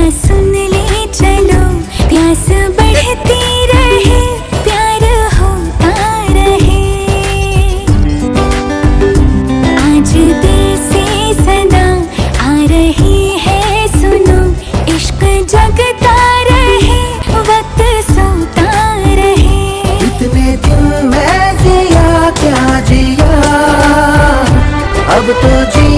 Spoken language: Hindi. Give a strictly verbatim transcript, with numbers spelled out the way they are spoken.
सुन ले चलो, प्यास बढ़ती रहे, प्यार होता रहे। आज दिल से सदा आ रही है सुनो, इश्क जगता रहे, वक्त सोता रहे। इतने दिन मैं जिया क्या जिया, अब तो जी